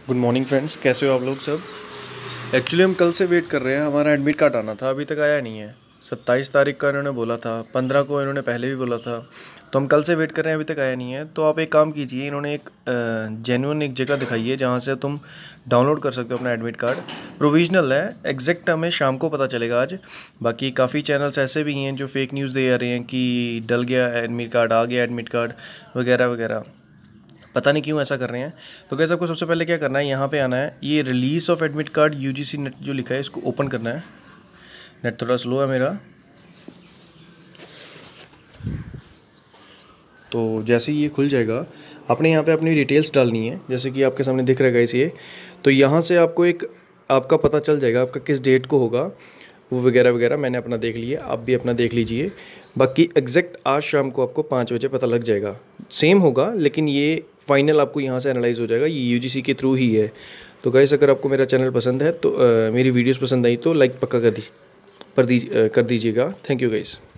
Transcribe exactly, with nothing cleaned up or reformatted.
Good morning friends, कैसे हो आप लोग सब। एक्चुअली हम कल से वेट कर रहे हैं, हमारा एडमिट कार्ड आना था, अभी तक आया नहीं है। सत्ताईस तारीख का इन्होंने बोला था, पंद्रह को इन्होंने पहले भी बोला था, तो हम कल से वेट कर रहे हैं, अभी तक आया नहीं है। तो आप एक काम कीजिए, इन्होंने एक जेन्युइन एक जगह दिखाई है जहाँ से तुम डाउनलोड कर सकते हो अपना एडमिट कार्ड। प्रोविजनल है, एग्जैक्ट हमें शाम को पता चलेगा आज। बाकी काफ़ी चैनल्स ऐसे भी हैं जो फेक न्यूज़ दे रहे हैं कि डल गया एडमिट कार्ड, आ गया एडमिट कार्ड वगैरह वगैरह। पता नहीं क्यों ऐसा कर रहे हैं। तो कैसे आपको सबसे पहले क्या करना है, यहाँ पे आना है, ये release of admit card UGC NET जो लिखा है इसको ओपन करना है। नेट थोड़ा स्लो है मेरा। तो जैसे ही ये खुल जाएगा, आपने यहाँ पे अपनी डिटेल्स डालनी है, जैसे कि आपके सामने दिख रहा है गाइस ये। तो यहाँ से आपको एक आपका पता चल जाएगा आपका किस डेट को होगा वो वगैरह वगैरह। मैंने अपना देख लिया, आप भी अपना देख लीजिए। बाकी एग्जैक्ट आज शाम को आपको पाँच बजे पता लग जाएगा। सेम होगा लेकिन ये फाइनल आपको यहाँ से एनालाइज हो जाएगा, ये यूजीसी के थ्रू ही है। तो गाइस अगर आपको मेरा चैनल पसंद है तो आ, मेरी वीडियोस पसंद आई तो लाइक पक्का कर दी पर दी कर दीजिएगा। Thank you guys.